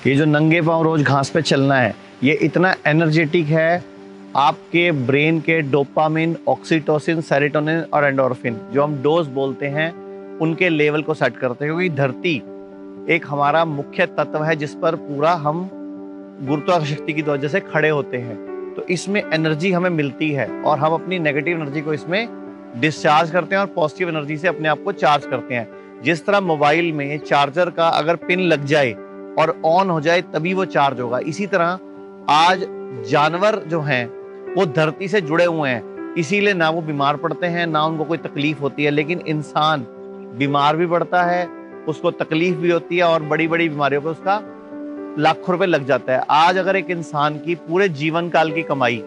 ये जो नंगे पांव रोज घास पे चलना है, ये इतना एनर्जेटिक है। आपके ब्रेन के डोपामिन, ऑक्सीटोसिन, सेरोटोनिन और एंडोर्फिन, जो हम डोज बोलते हैं, उनके लेवल को सेट करते हैं। क्योंकि धरती एक हमारा मुख्य तत्व है जिस पर पूरा हम गुरुत्वाकर्षण शक्ति की वजह से खड़े होते हैं। तो इसमें एनर्जी हमें मिलती है और हम अपनी नेगेटिव एनर्जी को इसमें डिस्चार्ज करते हैं और पॉजिटिव एनर्जी से अपने आप को चार्ज करते हैं। जिस तरह मोबाइल में चार्जर का अगर पिन लग जाए और ऑन हो जाए तभी वो चार्ज होगा, इसी तरह आज जानवर जो हैं वो धरती से जुड़े हुए हैं, इसीलिए ना वो बीमार पड़ते हैं ना उनको कोई तकलीफ होती है। लेकिन इंसान बीमार भी पड़ता है, उसको तकलीफ भी होती है और बड़ी बड़ी बीमारियों पे उसका लाखों रुपए लग जाता है। आज अगर एक इंसान की पूरे जीवन काल की कमाई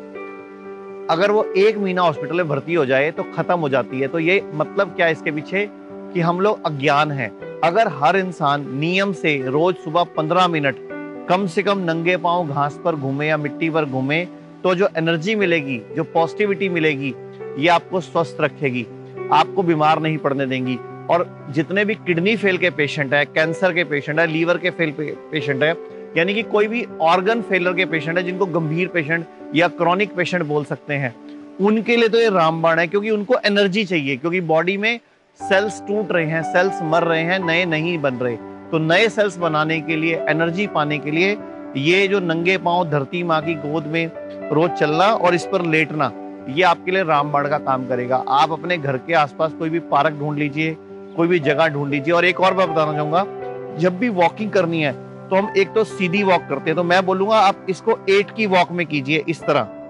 अगर वो 1 महीना हॉस्पिटल में भर्ती हो जाए तो खत्म हो जाती है। तो ये मतलब क्या है इसके पीछे, कि हम लोग अज्ञान हैं। अगर हर इंसान नियम से रोज सुबह 15 मिनट कम से कम नंगे पांव घास पर घूमे या मिट्टी पर घूमे, तो जो एनर्जी मिलेगी, जो पॉजिटिविटी मिलेगी, ये आपको स्वस्थ रखेगी, आपको बीमार नहीं पड़ने देंगी। और जितने भी किडनी फेल के पेशेंट है, कैंसर के पेशेंट है, लीवर के फेल पेशेंट है, यानी कि कोई भी ऑर्गन फेलियर के पेशेंट है, जिनको गंभीर पेशेंट या क्रॉनिक पेशेंट बोल सकते हैं, उनके लिए तो ये रामबाण है। क्योंकि उनको एनर्जी चाहिए, क्योंकि बॉडी में सेल्स टूट रहे हैं, सेल्स मर रहे हैं, नए नहीं बन रहे। तो नए सेल्स बनाने के लिए, एनर्जी पाने के लिए ये जो नंगे पांव धरती माँ की गोद में रोज चलना और इस पर लेटना, ये आपके लिए रामबाण का काम करेगा। आप अपने घर के आसपास कोई भी पार्क ढूंढ लीजिए, कोई भी जगह ढूंढ लीजिए। और एक और बात बताना चाहूंगा, जब भी वॉकिंग करनी है तो हम एक तो सीधी वॉक करते हैं, तो मैं बोलूंगा आप इसको 8 की वॉक में कीजिए। इस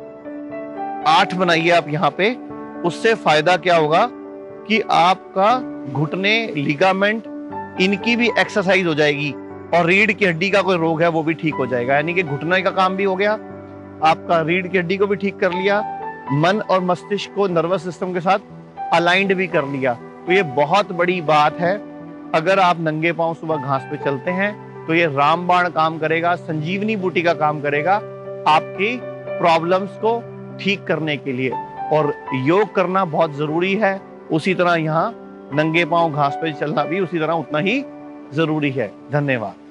तरह 8 बनाइए आप यहाँ पे। उससे फायदा क्या होगा कि आपका घुटने, लिगामेंट, इनकी भी एक्सरसाइज हो जाएगी और रीढ़ की हड्डी का कोई रोग है वो भी ठीक हो जाएगा। यानी कि घुटने का काम भी हो गया, आपका रीढ़ की हड्डी को भी ठीक कर लिया, मन और मस्तिष्क को नर्वस सिस्टम के साथ अलाइंड भी कर लिया। तो ये बहुत बड़ी बात है। अगर आप नंगे पांव सुबह घास पे चलते हैं तो ये रामबाण काम करेगा, संजीवनी बूटी का काम करेगा आपकी प्रॉब्लम्स को ठीक करने के लिए। और योग करना बहुत जरूरी है, उसी तरह यहाँ नंगे पांव घास पे चलना भी उसी तरह उतना ही जरूरी है। धन्यवाद।